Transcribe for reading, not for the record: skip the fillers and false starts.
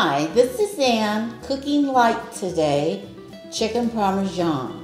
Hi, this is Ann cooking light today, chicken parmesan.